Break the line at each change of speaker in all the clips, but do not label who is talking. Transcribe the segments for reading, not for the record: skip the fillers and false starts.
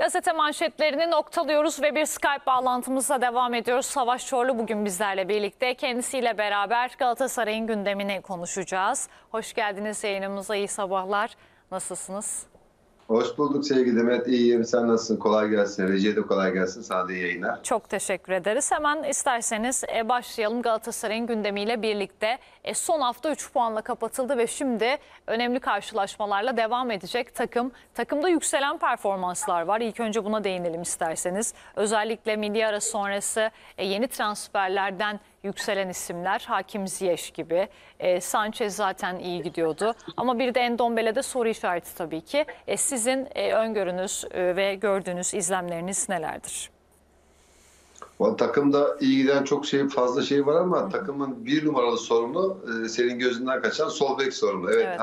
Gazete manşetlerini noktalıyoruz ve bir Skype bağlantımızla devam ediyoruz. Savaş Çorlu bugün bizlerle birlikte. Kendisiyle beraber Galatasaray'ın gündemini konuşacağız. Hoş geldiniz yayınımıza, iyi sabahlar. Nasılsınız?
Hoş bulduk sevgili Demet. İyiyim. Sen nasılsın? Kolay gelsin. Recep'e de kolay gelsin. Sana da iyi yayınlar.
Çok teşekkür ederiz. Hemen isterseniz başlayalım Galatasaray'ın gündemiyle birlikte. Son hafta 3 puanla kapatıldı ve şimdi önemli karşılaşmalarla devam edecek takım. Takımda yükselen performanslar var. İlk önce buna değinelim isterseniz. Özellikle milli ara sonrası yeni transferlerden yükselen isimler, Hakim Ziyech gibi. Sanchez zaten iyi gidiyordu. Ama bir de Endombele'de soru işareti tabii ki. Sizin öngörünüz ve gördüğünüz izlemleriniz nelerdir?
Takımda iyi giden çok fazla şey var ama takımın bir numaralı sorunu senin gözünden kaçan sol bek sorunu. Evet.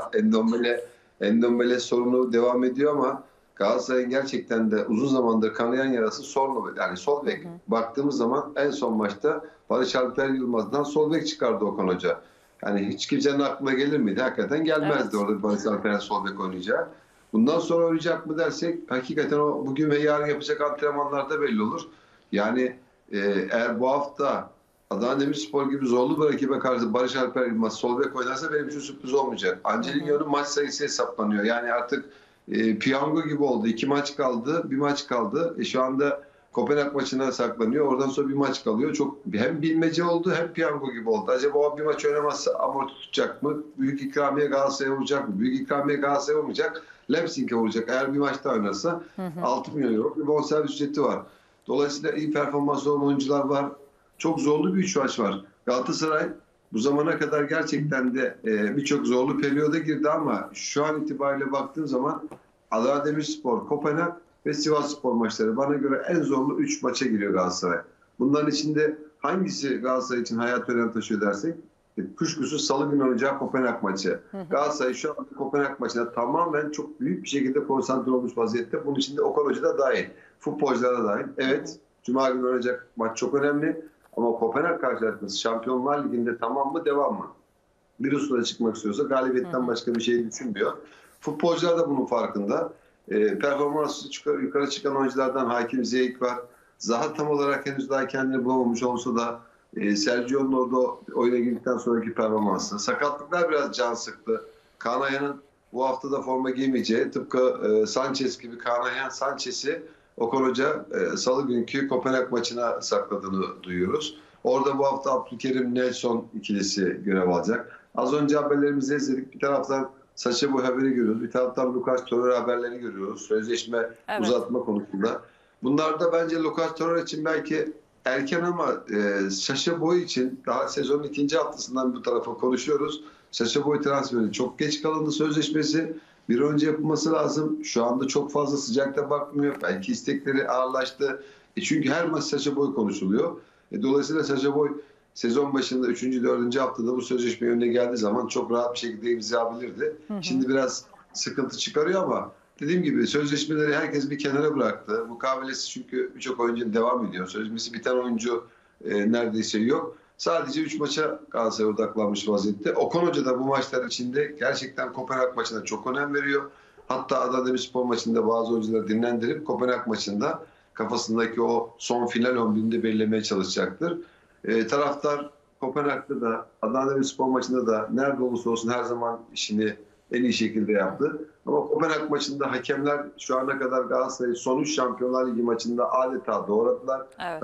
Endombele sorunu devam ediyor ama Galatasaray'ın gerçekten de uzun zamandır kanayan yarası sol bek. Baktığımız zaman en son maçta Barış Alper Yılmaz'dan sol bek çıkardı Okan Hoca. Yani hiç kimsenin aklına gelir miydi? Hakikaten gelmezdi, evet. Orada Barış Alper'in sol bek oynayacağı. Bundan sonra oynayacak mı dersek hakikaten o bugün ve yarın yapacak antrenmanlarda belli olur. Yani eğer bu hafta Adana Demirspor gibi zorlu bir rakibe karşı Barış Alper Yılmaz sol bek oynarsa benim için sürpriz olmayacak. Angelino'nun maç sayısı hesaplanıyor. Yani artık piyango gibi oldu. 2 maç kaldı, 1 maç kaldı. Şu anda Kopenhag maçına saklanıyor. Oradan sonra bir maç kalıyor. Çok hem bilmece oldu hem piyango gibi oldu. Acaba o bir maç oynamazsa amorti tutacak mı? Büyük ikramiye Galatasaray'a vuracak mı? Büyük ikramiye Galatasaray'a vurmayacak. Leipzig'e vuracak. Eğer bir maçta oynarsa 6 milyon euro bir bonservis ücreti var. Dolayısıyla iyi performans olan oyuncular var. Çok zorlu bir 3 maç var. Galatasaray bu zamana kadar gerçekten de birçok zorlu periyoda girdi ama şu an itibariyle baktığım zaman Adana Demirspor, Kopenhag ve Sivasspor maçları bana göre en zorlu 3 maça giriyor Galatasaray. Bunların içinde hangisi Galatasaray için hayat önem taşıyor dersek kuşkusuz Salı günü oynayacağı Kopenhag maçı. Galatasaray şu anda Kopenhag maçına tamamen çok büyük bir şekilde konsantre olmuş vaziyette. Bunun içinde Okan Hoca da dahil. Futbolcular da dahil. Evet, Cuma günü oynayacak maç çok önemli. Ama Kopenhag karşılaşması Şampiyonlar Ligi'nde tamam mı devam mı? Bir üstüne çıkmak istiyorsa galibiyetten başka bir şey düşünmüyor. Futbolcular da bunun farkında. Performansı yukarı çıkan oyunculardan Hakim Ziyech var. Zaha tam olarak henüz daha kendini bulamamış olsa da Sergio'nun orada oyuna girdikten sonraki performansı. Sakatlıklar biraz can sıktı. Kaan Ayhan'ın bu hafta da forma giymeyeceği, tıpkı Sanchez gibi Kaan Ayhan Sanchez'i Okan Hoca Salı günkü Kopenhag maçına sakladığını duyuyoruz. Orada bu hafta Abdülkerim Nelson ikilisi görev alacak. Az önce haberlerimizi izledik. Bir taraftan Sacha Boey haberi görüyoruz. Bir taraftan Lucas Torreira haberleri görüyoruz. Sözleşme uzatma konusunda. Bunlar da bence Lucas Torreira için belki erken ama Sacha Boey için daha sezonun 2. haftasından bu tarafa konuşuyoruz. Sacha Boey transferi çok geç kalındı sözleşmesi. Bir önce yapılması lazım. Şu anda çok fazla sıcakta bakmıyor. Belki istekleri ağırlaştı. Çünkü her maç Sacha Boey konuşuluyor. Dolayısıyla Sacha Boey sezon başında 3. 4. haftada bu sözleşme önüne geldiği zaman çok rahat bir şekilde imzalayabilirdi. Şimdi biraz sıkıntı çıkarıyor ama dediğim gibi sözleşmeleri herkes bir kenara bıraktı. Mukavelesi çünkü birçok oyuncu devam ediyor. Sözleşmesi biten oyuncu neredeyse yok. Sadece 3 maça Galatasaray odaklanmış vaziyette. Okan Hoca da bu maçlar içinde gerçekten Kopenhag maçına çok önem veriyor. Hatta Adana Demirspor maçında bazı oyuncuları dinlendirip Kopenhag maçında kafasındaki o son final 11'inde belirlemeye çalışacaktır. Taraftar Kopenhag'da da Adana Demirspor maçında da nerede olursa olsun her zaman işini en iyi şekilde yaptı. Ama Kopenhag maçında hakemler şu ana kadar Galatasaray'ı son 3 Şampiyonlar Ligi maçında adeta doğradılar. Evet.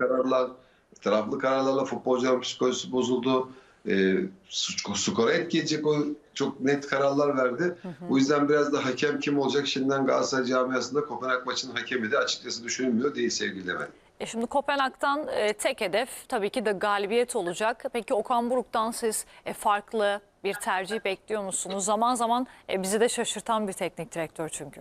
Taraflı kararlarla futbolcuların psikolojisi bozuldu. Skora etkileyecek o çok net kararlar verdi. Bu yüzden biraz da hakem kim olacak şimdiden Galatasaray camiasında Kopenhag maçının hakemi de açıkçası düşünülmüyor değil sevgili Demet.
Şimdi Kopenhag'dan tek hedef tabii ki de galibiyet olacak. Peki Okan Buruk'tan siz farklı bir tercih bekliyor musunuz? Zaman zaman bizi de şaşırtan bir teknik direktör çünkü.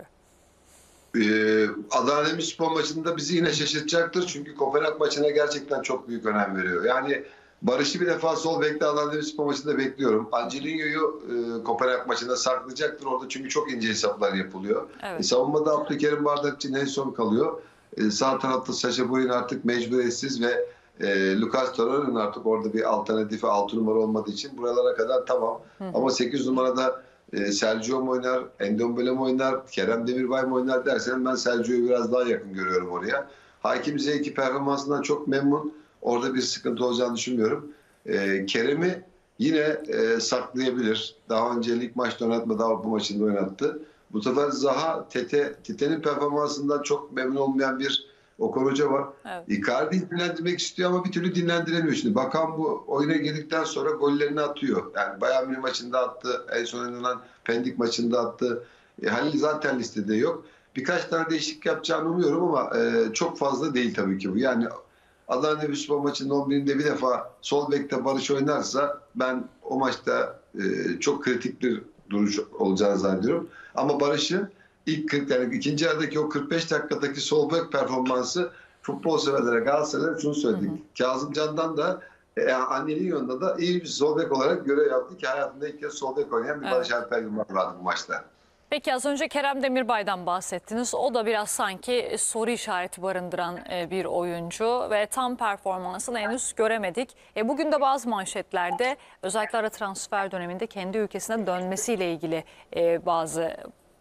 Adana Demirspor maçında bizi yine şaşırtacaktır. Çünkü Kopenhag maçına gerçekten çok büyük önem veriyor. Yani Barış'ı bir defa sol bekle Adana Demirspor maçında bekliyorum. Angelino'yu Kopenhag maçında saklayacaktır orada çünkü çok ince hesaplar yapılıyor. Evet. Savunmada Abdülkerim Bardakçı Nelson kalıyor. Sağ tarafta Sacha Boey'in artık mecburiyetsiz ve Lucas Torreira'nın artık orada bir alternatifi 6 numara olmadığı için buralara kadar tamam. Ama 8 numarada Sergio mu oynar, Endombele mi oynar, Kerem Demirbay mı oynar dersen ben Sergio'yu biraz daha yakın görüyorum oraya. Hakim Ziyech performansından çok memnun. Orada bir sıkıntı olacağını düşünmüyorum. Kerem'i yine saklayabilir. Daha önce lig maçta oynatmadı, Avrupa maçında oynattı. Bu sefer Zaha, Tete'nin performansından çok memnun olmayan bir Okan Hoca var.
Evet.
Icardi'yi dinlendirmek istiyor ama bir türlü dinlendiremiyor şimdi. Bakan bu oyuna girdikten sonra gollerini atıyor. Yani Bayern Münih maçında attı. En son oynanan Pendik maçında attı. Halil zaten listede yok. Birkaç tane değişiklik yapacağını umuyorum ama çok fazla değil tabii ki bu. Yani Adana Demirspor maçının 11'inde bir defa sol bekte Barış oynarsa ben o maçta çok kritik bir duruş olacağını zannediyorum. Ama Barış'ın yani ikinci yarıdaki o 45 dakikadaki sol bek performansı futbol severlere, Galatasaray'a şunu söyledik. Kazım Can'dan da annenin yanında da iyi bir sol bek olarak görev yaptı ki hayatında ilk kez sol bek oynayan bir Barış Alper Yılmaz vardı bu maçta.
Peki az önce Kerem Demirbay'dan bahsettiniz. O da biraz sanki soru işareti barındıran bir oyuncu ve tam performansını henüz göremedik. Bugün de bazı manşetlerde özellikle ara transfer döneminde kendi ülkesine dönmesiyle ilgili bazı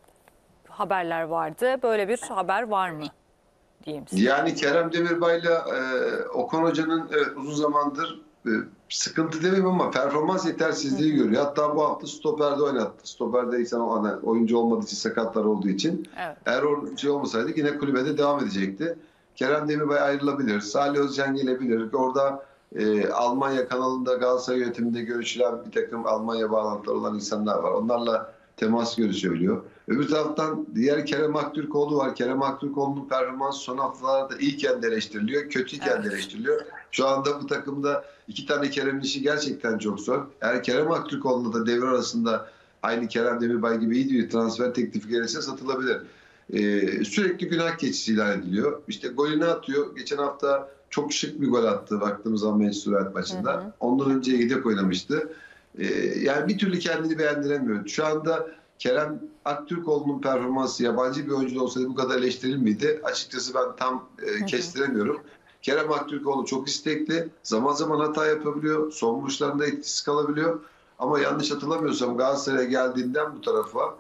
haberler vardı. Böyle bir haber var mı diyeyim size.
Yani Kerem Demirbay'la Okan Hoca'nın uzun zamandır sıkıntı demeyeyim ama performans yetersizliği görüyor. Hatta bu hafta stoperde oynattı. Stoperde oyuncu olmadığı için, sakatlar olduğu için.
Evet.
Eğer o olmasaydı yine kulübede devam edecekti. Kerem Demirbay ayrılabilir. Salih Özcan gelebilir. Orada Almanya kanalında Galatasaray yönetiminde görüşülen bir takım Almanya bağlantıları olan insanlar var. Onlarla temas görüşebiliyor. Öbür taraftan diğer Kerem Aktürkoğlu var. Kerem Aktürkoğlu'nun performansı son haftalarda iyiyken de eleştiriliyor, kötüyken de eleştiriliyor. Şu anda bu takımda iki tane Kerem'in işi gerçekten çok zor. Eğer Kerem Aktürkoğlu'na da devre arasında aynı Kerem Demirbay gibi iyi bir transfer teklifi gelirse satılabilir. Sürekli günah keçisi ilan ediliyor. İşte golünü atıyor. Geçen hafta çok şık bir gol attı baktığımız zaman Manchester United maçında. Ondan önce yedek oynamıştı. Yani bir türlü kendini beğendiremiyor. Şu anda Kerem Aktürkoğlu'nun performansı yabancı bir oyuncu olsaydı bu kadar eleştirilir miydi? Açıkçası ben tam kestiremiyorum. Kerem Aktürkoğlu çok istekli. Zaman zaman hata yapabiliyor. Son vuruşlarında etkisiz kalabiliyor. Ama yanlış hatırlamıyorsam Galatasaray'a geldiğinden bu tarafa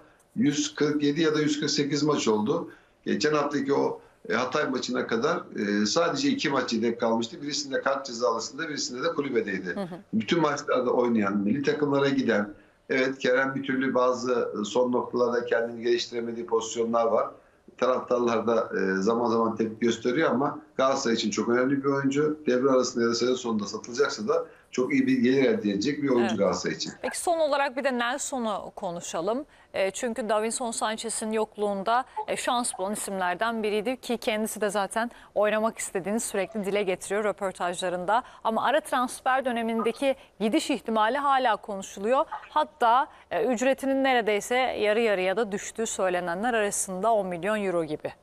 147 ya da 148 maç oldu. Geçen haftaki o Hatay maçına kadar sadece 2 maç yedek kalmıştı. Birisinde kart cezalısında, birisinde de kulübedeydi. Bütün maçlarda oynayan, milli takımlara giden, evet Kerem bir türlü bazı son noktalarda kendini geliştiremediği pozisyonlar var. Taraftarlar da zaman zaman tepki gösteriyor ama Galatasaray için çok önemli bir oyuncu. Devre arasında ya da sezon sonunda satılacaksa da çok iyi bir gelir elde edecek bir oyuncu, evet, Galatasaray için.
Peki son olarak bir de Nelson'u konuşalım. Çünkü Davinson Sanchez'in yokluğunda şans bulan isimlerden biriydi ki kendisi de zaten oynamak istediğini sürekli dile getiriyor röportajlarında. Ama ara transfer dönemindeki gidiş ihtimali hala konuşuluyor. Hatta ücretinin neredeyse yarı yarıya da düştüğü söylenenler arasında 10 milyon euro gibi.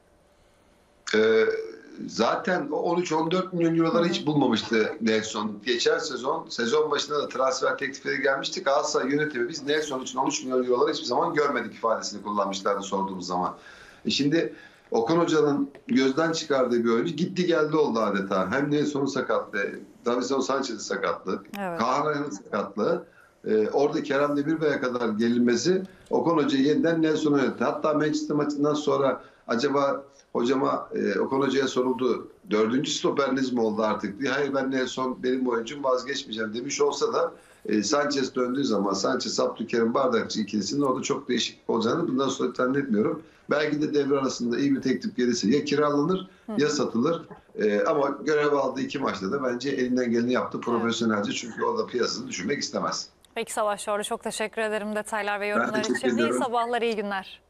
Zaten 13-14 milyon euroları hiç bulmamıştı Nelson. Geçen sezon başında da transfer teklifleri gelmişti. Galatasaray yönetimi biz Nelson için 13 milyon euroları hiçbir zaman görmedik ifadesini kullanmışlardı sorduğumuz zaman. Şimdi Okan Hoca'nın gözden çıkardığı bir oyuncu gitti geldi oldu adeta. Hem Nelson'un sakatlığı, Davinson Sanchez'in sakatlığı, evet, Kaan Ayhan'ın sakatlığı. Orada Kerem Demirbay'a kadar gelinmesi Okan Hoca'yı yeniden Nelson'a yönetti. Hatta Manchester maçından sonra acaba hocama Okan Hoca'ya soruldu. 4. stoperiniz mi oldu artık diye. Hayır ben Nelson benim oyuncum vazgeçmeyeceğim demiş olsa da Sanchez döndüğü zaman Sanchez, Abdülkerim, Bardakçı ikilisinin orada çok değişiklik olacağını bundan sonra zannetmiyorum. Belki de devre arasında iyi bir teklif gelirse ya kiralanır ya satılır. Ama görev aldığı 2 maçta da bence elinden geleni yaptı profesyonelce. Çünkü o da piyasasını düşürmek istemez.
Peki Savaş Şorlu, çok teşekkür ederim detaylar ve yorumlar için. İyi sabahlar, iyi günler.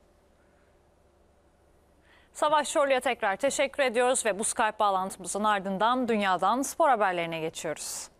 Savaş Şorlu'ya tekrar teşekkür ediyoruz ve bu Skype bağlantımızın ardından dünyadan spor haberlerine geçiyoruz.